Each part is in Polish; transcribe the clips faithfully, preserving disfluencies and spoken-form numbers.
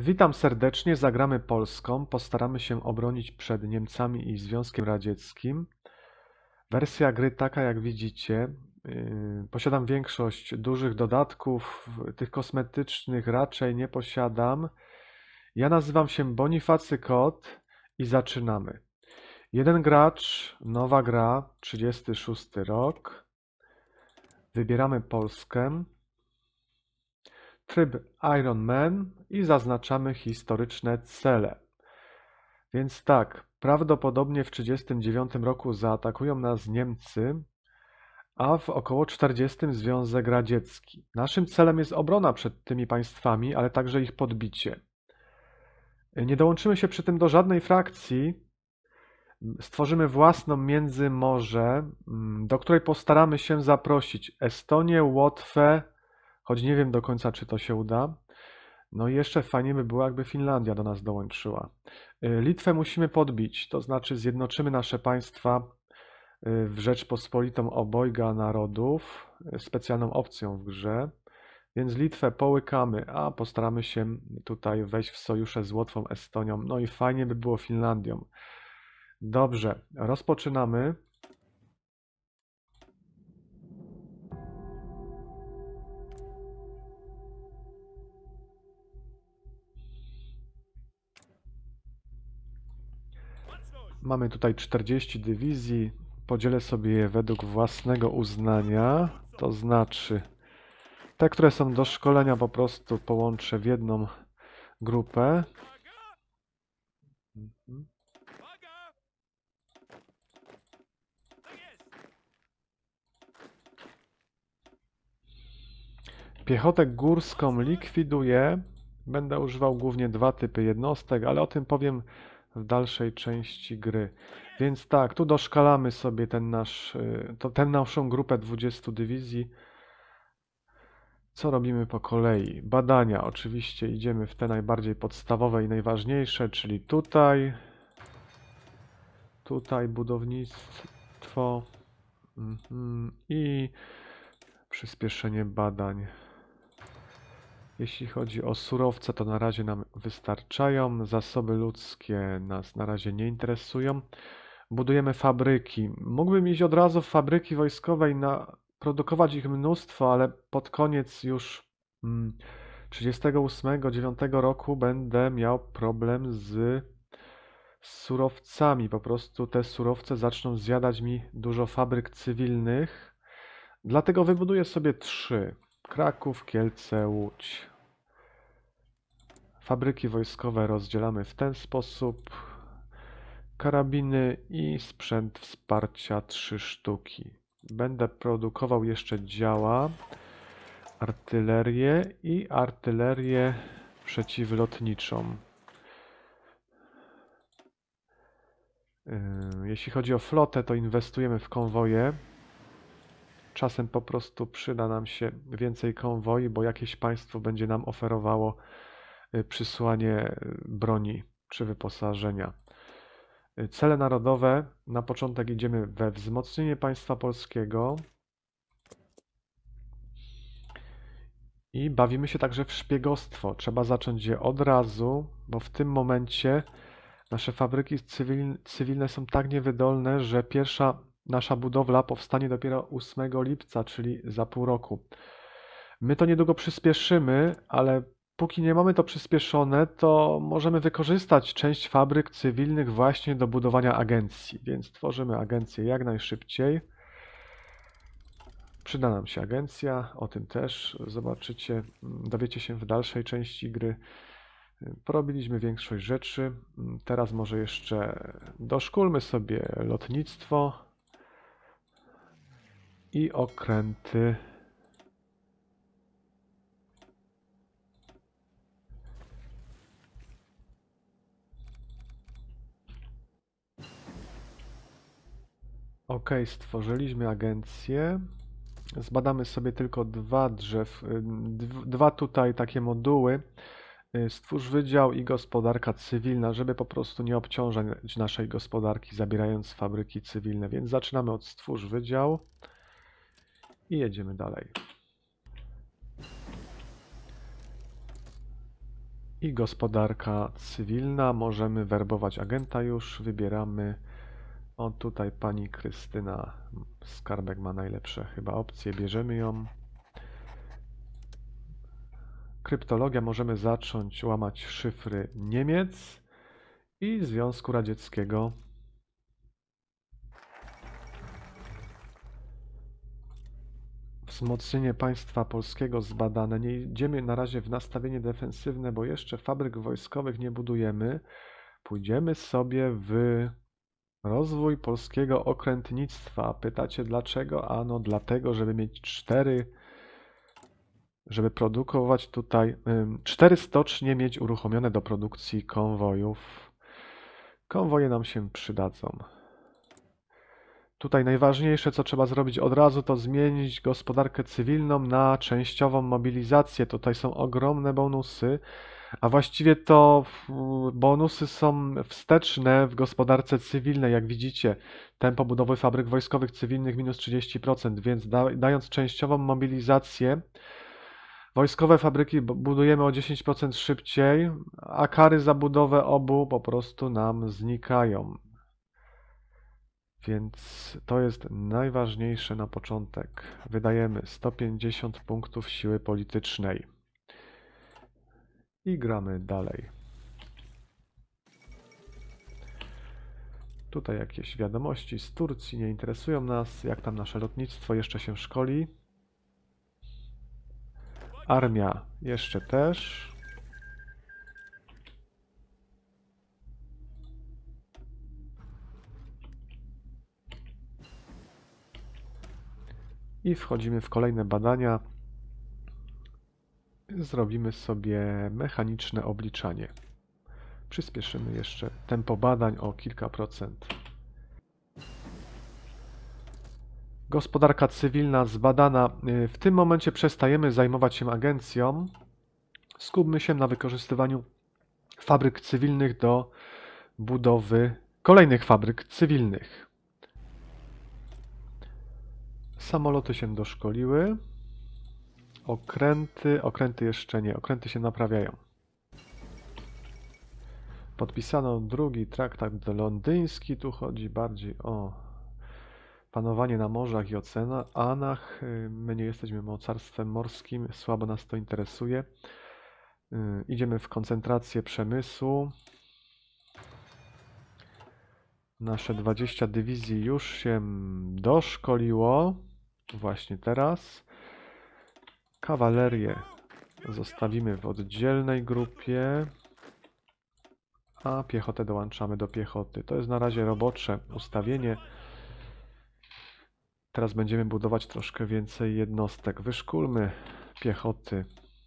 Witam serdecznie, zagramy Polską. Postaramy się obronić przed Niemcami i Związkiem Radzieckim. Wersja gry taka, jak widzicie. Yy, Posiadam większość dużych dodatków, tych kosmetycznych raczej nie posiadam. Ja nazywam się Bonifacy Kot i zaczynamy. Jeden gracz, nowa gra, trzydziesty szósty rok. Wybieramy Polskę. Tryb Iron Man i zaznaczamy historyczne cele. Więc tak, prawdopodobnie w trzydziestym dziewiątym roku zaatakują nas Niemcy, a w około czterdziestym Związek Radziecki. Naszym celem jest obrona przed tymi państwami, ale także ich podbicie. Nie dołączymy się przy tym do żadnej frakcji. Stworzymy własną międzymorze, do której postaramy się zaprosić Estonię, Łotwę, choć nie wiem do końca, czy to się uda. No i jeszcze fajnie by było, jakby Finlandia do nas dołączyła. Litwę musimy podbić, to znaczy zjednoczymy nasze państwa w Rzeczpospolitą Obojga Narodów, specjalną opcją w grze. Więc Litwę połykamy, a postaramy się tutaj wejść w sojusze z Łotwą, Estonią. No i fajnie by było Finlandią. Dobrze, rozpoczynamy. Mamy tutaj czterdzieści dywizji. Podzielę sobie je według własnego uznania. To znaczy, te, które są do szkolenia, po prostu połączę w jedną grupę. Mhm. Piechotę górską likwiduję. Będę używał głównie dwa typy jednostek, ale o tym powiem w dalszej części gry. Więc tak, tu doszkalamy sobie ten nasz, to, tę naszą grupę dwudziestu dywizji. Co robimy po kolei? Badania. Oczywiście idziemy w te najbardziej podstawowe i najważniejsze, czyli tutaj. Tutaj budownictwo. Mhm. I przyspieszenie badań. Jeśli chodzi o surowce, to na razie nam wystarczają. Zasoby ludzkie nas na razie nie interesują. Budujemy fabryki. Mógłbym iść od razu w fabryki wojskowe i na, produkować ich mnóstwo, ale pod koniec już mm, trzydziestego ósmego, dziewiątego roku będę miał problem z surowcami. Po prostu te surowce zaczną zjadać mi dużo fabryk cywilnych. Dlatego wybuduję sobie trzy. Kraków, Kielce, Łódź. Fabryki wojskowe rozdzielamy w ten sposób. Karabiny i sprzęt wsparcia trzy sztuki. Będę produkował jeszcze działa, artylerię i artylerię przeciwlotniczą. Jeśli chodzi o flotę, to inwestujemy w konwoje. Czasem po prostu przyda nam się więcej konwoi, bo jakieś państwo będzie nam oferowało przysłanie broni czy wyposażenia. Cele narodowe. Na początek idziemy we wzmocnienie państwa polskiego. I bawimy się także w szpiegostwo. Trzeba zacząć je od razu, bo w tym momencie nasze fabryki cywilne, cywilne są tak niewydolne, że pierwsza nasza budowla powstanie dopiero ósmego lipca, czyli za pół roku. My to niedługo przyspieszymy, ale póki nie mamy to przyspieszone, to możemy wykorzystać część fabryk cywilnych właśnie do budowania agencji. Więc tworzymy agencję jak najszybciej. Przyda nam się agencja, o tym też zobaczycie, dowiecie się w dalszej części gry. Porobiliśmy większość rzeczy. Teraz może jeszcze doszkolmy sobie lotnictwo i okręty. Ok, stworzyliśmy agencję. Zbadamy sobie tylko dwa drzew, dwa tutaj takie moduły. Stwórz wydział i gospodarka cywilna, żeby po prostu nie obciążać naszej gospodarki, zabierając fabryki cywilne. Więc zaczynamy od stwórz wydział i jedziemy dalej. I gospodarka cywilna. Możemy werbować agenta już. Wybieramy. O, tutaj pani Krystyna Skarbek ma najlepsze chyba opcje. Bierzemy ją. Kryptologia. Możemy zacząć łamać szyfry Niemiec i Związku Radzieckiego. Wzmocnienie państwa polskiego zbadane. Nie idziemy na razie w nastawienie defensywne, bo jeszcze fabryk wojskowych nie budujemy. Pójdziemy sobie w rozwój polskiego okrętnictwa. Pytacie dlaczego? Ano dlatego, żeby mieć cztery, żeby produkować tutaj cztery stocznie mieć uruchomione do produkcji konwojów. Konwoje nam się przydadzą. Tutaj najważniejsze, co trzeba zrobić od razu, to zmienić gospodarkę cywilną na częściową mobilizację. Tutaj są ogromne bonusy, a właściwie to bonusy są wsteczne w gospodarce cywilnej. Jak widzicie, tempo budowy fabryk wojskowych cywilnych minus trzydzieści procent, więc da, dając częściową mobilizację, wojskowe fabryki budujemy o dziesięć procent szybciej, a kary za budowę obu po prostu nam znikają. Więc to jest najważniejsze na początek. Wydajemy sto pięćdziesiąt punktów siły politycznej. I gramy dalej. Tutaj jakieś wiadomości z Turcji nie interesują nas. Jak tam nasze lotnictwo jeszcze się szkoli? Armia jeszcze też. I wchodzimy w kolejne badania. Zrobimy sobie mechaniczne obliczanie. Przyspieszymy jeszcze tempo badań o kilka procent. Gospodarka cywilna zbadana. W tym momencie przestajemy zajmować się agencją. Skupmy się na wykorzystywaniu fabryk cywilnych do budowy kolejnych fabryk cywilnych. Samoloty się doszkoliły. Okręty, okręty jeszcze nie, okręty się naprawiają. Podpisano drugi traktat londyński, tu chodzi bardziej o panowanie na morzach i oceanach. My nie jesteśmy mocarstwem morskim, słabo nas to interesuje. Idziemy w koncentrację przemysłu. Nasze dwadzieścia dywizji już się doszkoliło. Właśnie teraz. Kawalerię zostawimy w oddzielnej grupie, a piechotę dołączamy do piechoty. To jest na razie robocze ustawienie. Teraz będziemy budować troszkę więcej jednostek. Wyszkolmy piechoty.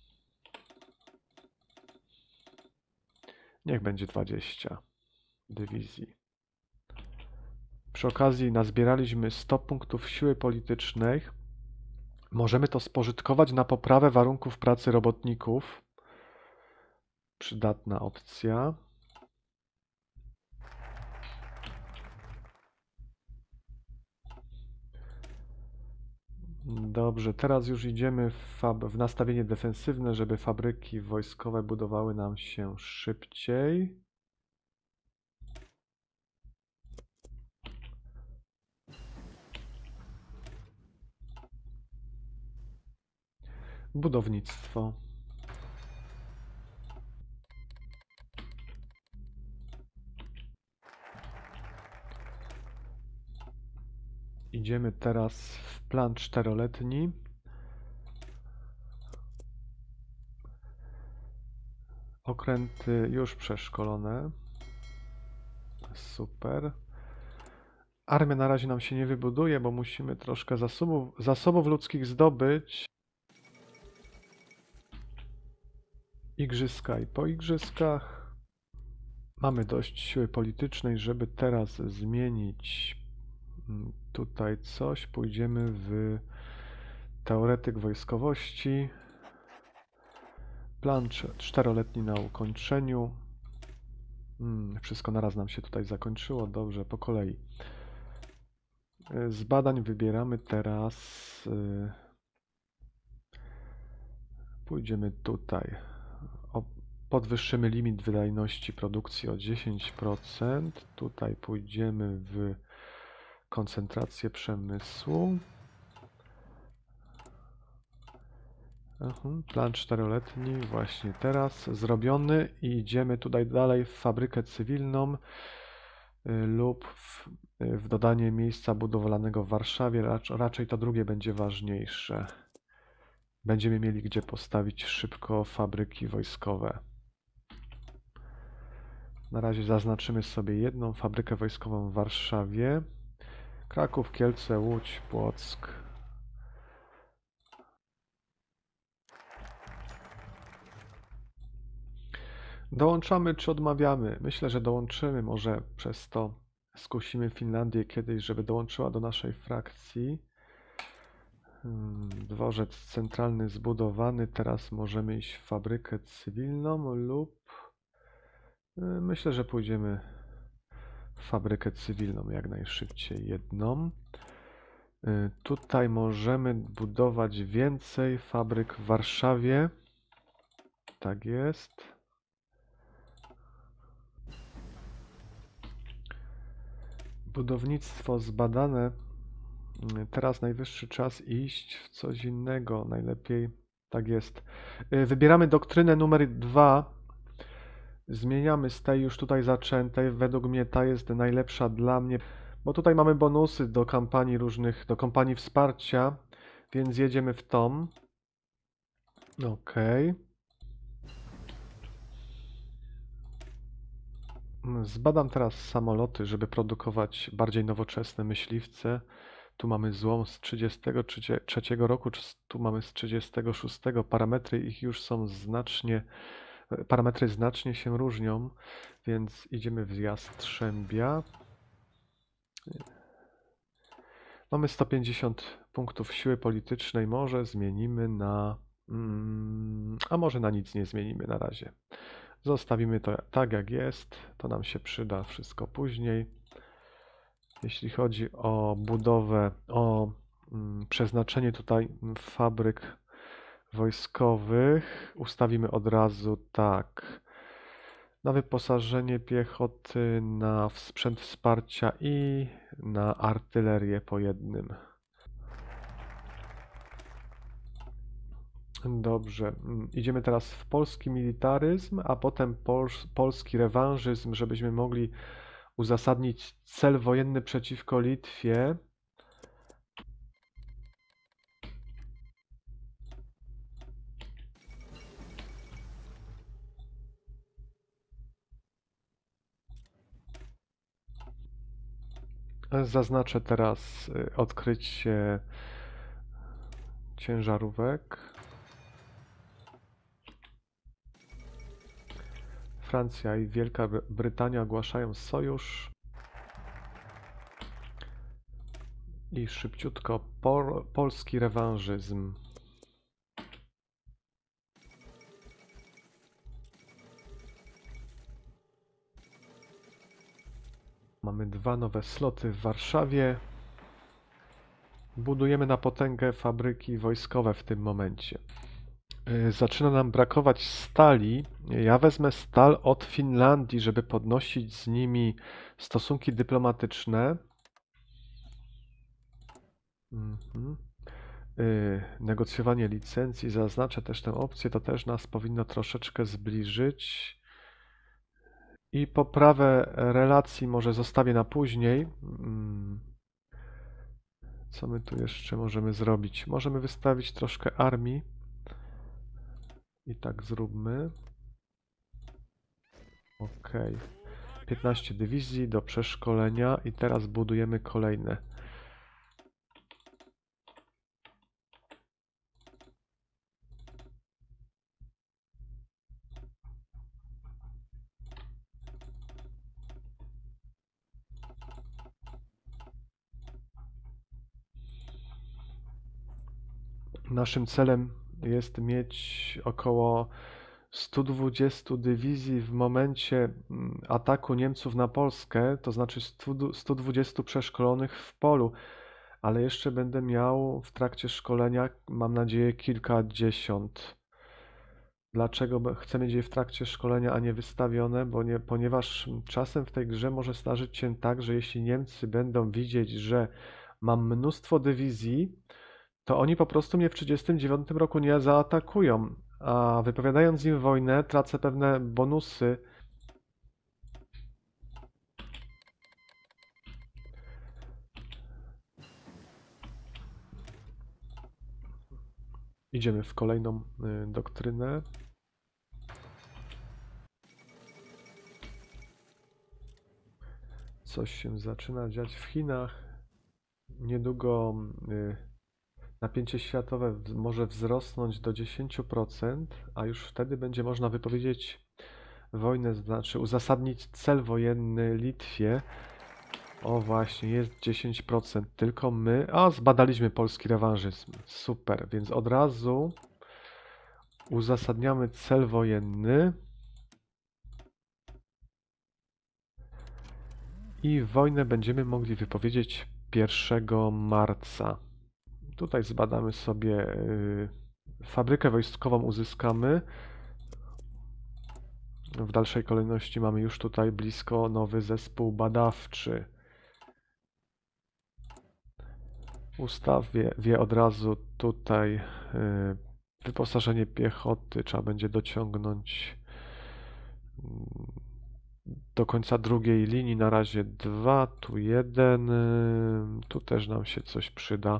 Niech będzie dwadzieścia dywizji. Przy okazji nazbieraliśmy sto punktów siły politycznej. Możemy to spożytkować na poprawę warunków pracy robotników. Przydatna opcja. Dobrze, teraz już idziemy w, fab w nastawienie defensywne, żeby fabryki wojskowe budowały nam się szybciej. Budownictwo. Idziemy teraz w plan czteroletni. Okręty już przeszkolone. Super. Armia na razie nam się nie wybuduje, bo musimy troszkę zasobów, zasobów ludzkich zdobyć. Igrzyska i po igrzyskach. Mamy dość siły politycznej, żeby teraz zmienić tutaj coś. Pójdziemy w teoretyk wojskowości. Plan czteroletni na ukończeniu. Hmm, wszystko naraz nam się tutaj zakończyło. Dobrze, po kolei. Z badań wybieramy teraz. Pójdziemy tutaj. O, podwyższymy limit wydajności produkcji o dziesięć procent. Tutaj pójdziemy w koncentrację przemysłu. Aha, plan czteroletni właśnie teraz zrobiony i idziemy tutaj dalej w fabrykę cywilną y, lub w, y, w dodanie miejsca budowlanego w Warszawie. Racz, raczej to drugie będzie ważniejsze. Będziemy mieli gdzie postawić szybko fabryki wojskowe. Na razie zaznaczymy sobie jedną fabrykę wojskową w Warszawie. Kraków, Kielce, Łódź, Płock. Dołączamy czy odmawiamy? Myślę, że dołączymy. Może przez to skusimy Finlandię kiedyś, żeby dołączyła do naszej frakcji. Dworzec centralny zbudowany. Teraz możemy iść w fabrykę cywilną lub myślę, że pójdziemy w fabrykę cywilną jak najszybciej jedną. Tutaj możemy budować więcej fabryk w Warszawie. Tak jest. Budownictwo zbadane. Teraz najwyższy czas iść w coś innego. Najlepiej tak jest. Wybieramy doktrynę numer dwa. Zmieniamy z tej już tutaj zaczętej. Według mnie ta jest najlepsza dla mnie, bo tutaj mamy bonusy do kampanii różnych, do kampanii wsparcia, więc jedziemy w tą. Ok. Zbadam teraz samoloty, żeby produkować bardziej nowoczesne myśliwce. Tu mamy złom z trzydziestego trzeciego roku, tu mamy z trzydziestego szóstego. Parametry ich już są znacznie, parametry znacznie się różnią, więc idziemy w Jastrzębia. Mamy sto pięćdziesiąt punktów siły politycznej, może zmienimy na... Mm, a może na nic nie zmienimy na razie. Zostawimy to tak jak jest, to nam się przyda wszystko później. Jeśli chodzi o budowę, o mm, przeznaczenie tutaj fabryk wojskowych, ustawimy od razu tak. Na wyposażenie piechoty, na sprzęt wsparcia i na artylerię po jednym. Dobrze, idziemy teraz w polski militaryzm, a potem pols polski rewanżyzm, żebyśmy mogli uzasadnić cel wojenny przeciwko Litwie. Zaznaczę teraz odkrycie ciężarówek. Francja i Wielka Brytania ogłaszają sojusz. I szybciutko pol polski rewanżyzm. Mamy dwa nowe sloty w Warszawie. Budujemy na potęgę fabryki wojskowe w tym momencie. Zaczyna nam brakować stali. Ja wezmę stal od Finlandii, żeby podnosić z nimi stosunki dyplomatyczne. Mhm. Negocjowanie licencji. Zaznaczę też tę opcję. To też nas powinno troszeczkę zbliżyć. I poprawę relacji może zostawię na później. Co my tu jeszcze możemy zrobić? Możemy wystawić troszkę armii. I tak zróbmy. Ok. piętnaście dywizji do przeszkolenia i teraz budujemy kolejne. Naszym celem jest mieć około sto dwadzieścia dywizji w momencie ataku Niemców na Polskę, to znaczy sto dwadzieścia przeszkolonych w polu, ale jeszcze będę miał w trakcie szkolenia, mam nadzieję, kilkadziesiąt Dlaczego b- chcę mieć je w trakcie szkolenia, a nie wystawione? Bo nie, ponieważ czasem w tej grze może zdarzyć się tak, że jeśli Niemcy będą widzieć, że mam mnóstwo dywizji, to oni po prostu mnie w tysiąc dziewięćset trzydziestym dziewiątym roku nie zaatakują, a wypowiadając im wojnę, tracę pewne bonusy. Idziemy w kolejną y, doktrynę. Coś się zaczyna dziać w Chinach. Niedługo y, napięcie światowe w- może wzrosnąć do dziesięć procent, a już wtedy będzie można wypowiedzieć wojnę, znaczy uzasadnić cel wojenny Litwie. O właśnie, jest dziesięć procent, tylko my... A, zbadaliśmy polski rewanżyzm. Super, więc od razu uzasadniamy cel wojenny. I wojnę będziemy mogli wypowiedzieć pierwszego marca. Tutaj zbadamy sobie y, fabrykę wojskową uzyskamy. W dalszej kolejności mamy już tutaj blisko nowy zespół badawczy. Ustawię wie od razu tutaj y, wyposażenie piechoty. Trzeba będzie dociągnąć mm, do końca drugiej linii. Na razie dwa, tu jeden. y, Tu też nam się coś przyda.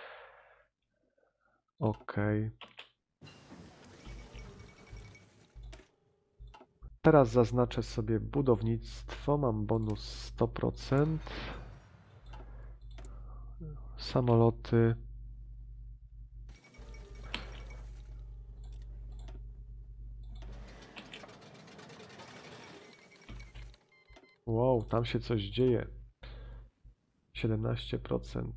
Ok. Teraz zaznaczę sobie budownictwo. Mam bonus sto procent. Samoloty. Wow, tam się coś dzieje. siedemnaście procent.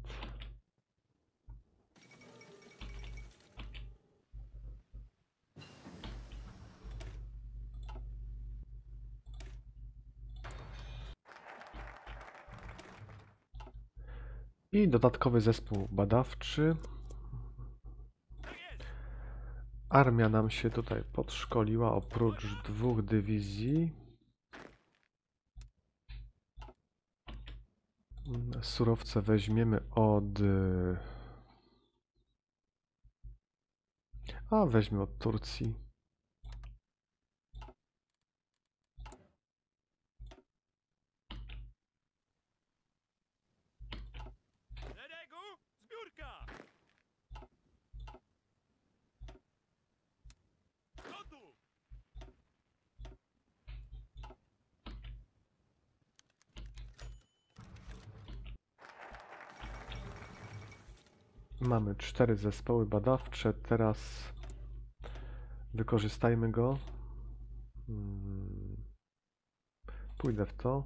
I dodatkowy zespół badawczy. Armia nam się tutaj podszkoliła oprócz dwóch dywizji. Surowce weźmiemy od... A, weźmy od Turcji. Mamy cztery zespoły badawcze. Teraz wykorzystajmy go. Hmm. Pójdę w to.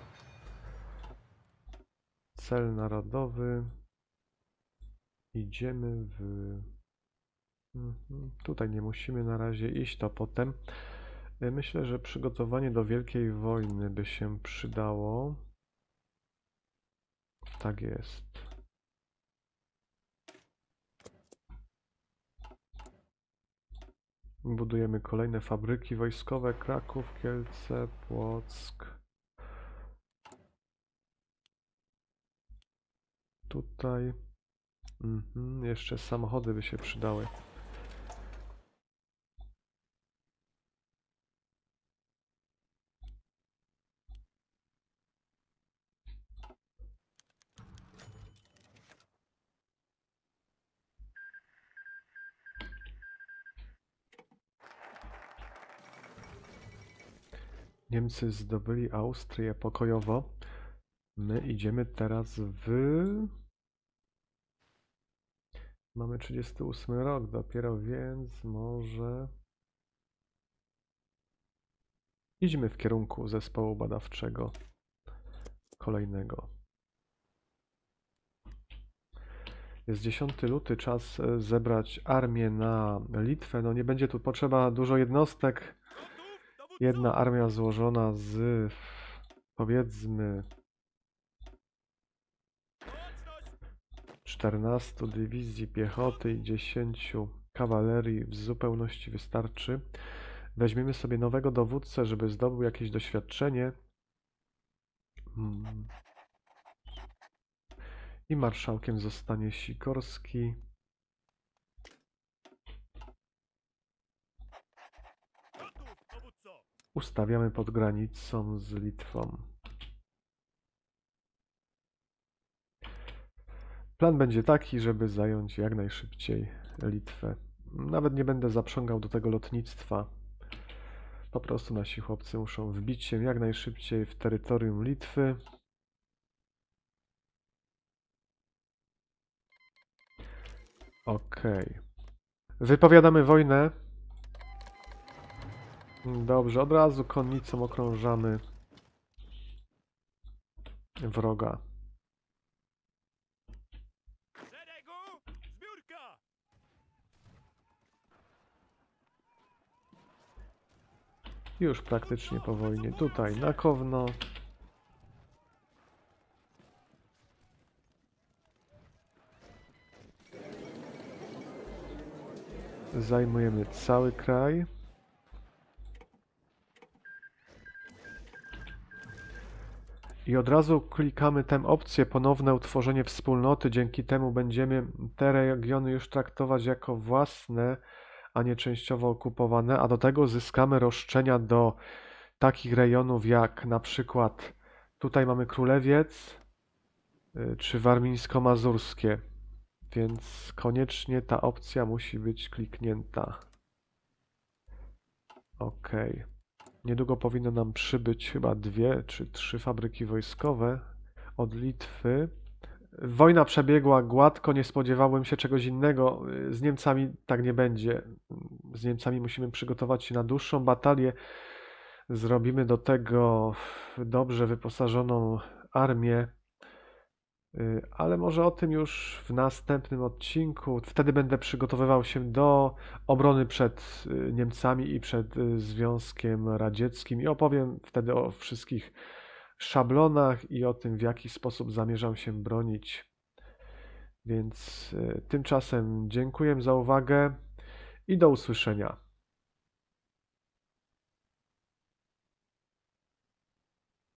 Cel narodowy. Idziemy w... Mhm. Tutaj nie musimy na razie iść, to potem. Myślę, że przygotowanie do Wielkiej Wojny by się przydało. Tak jest. Budujemy kolejne fabryki wojskowe. Kraków, Kielce, Płock. Tutaj. Mhm. Jeszcze samochody by się przydały. Niemcy zdobyli Austrię pokojowo. My idziemy teraz w... Mamy trzydziesty ósmy rok dopiero, więc może... Idźmy w kierunku zespołu badawczego kolejnego. Jest dziesiąty luty, czas e, zebrać armię na Litwę. No nie będzie tu potrzeba dużo jednostek. Jedna armia złożona z, powiedzmy, czternastu dywizji piechoty i dziesięciu kawalerii w zupełności wystarczy. Weźmiemy sobie nowego dowódcę, żeby zdobył jakieś doświadczenie. Hmm. I marszałkiem zostanie Sikorski. Ustawiamy pod granicą z Litwą. Plan będzie taki, żeby zająć jak najszybciej Litwę. Nawet nie będę zaprzągał do tego lotnictwa. Po prostu nasi chłopcy muszą wbić się jak najszybciej w terytorium Litwy. Okej. Wypowiadamy wojnę. Dobrze, od razu konnicą okrążamy wroga. Już praktycznie po wojnie. Tutaj na Kowno. Zajmujemy cały kraj. I od razu klikamy tę opcję ponowne utworzenie wspólnoty. Dzięki temu będziemy te regiony już traktować jako własne, a nie częściowo okupowane, a do tego zyskamy roszczenia do takich rejonów jak na przykład tutaj mamy Królewiec czy Warmińsko-Mazurskie, więc koniecznie ta opcja musi być kliknięta. OK. Niedługo powinno nam przybyć chyba dwie czy trzy fabryki wojskowe od Litwy. Wojna przebiegła gładko, nie spodziewałem się czegoś innego. Z Niemcami tak nie będzie. Z Niemcami musimy przygotować się na dłuższą batalię. Zrobimy do tego dobrze wyposażoną armię, ale może o tym już w następnym odcinku. Wtedy będę przygotowywał się do obrony przed Niemcami i przed Związkiem Radzieckim i opowiem wtedy o wszystkich szablonach i o tym, w jaki sposób zamierzam się bronić. Więc tymczasem dziękuję za uwagę i do usłyszenia.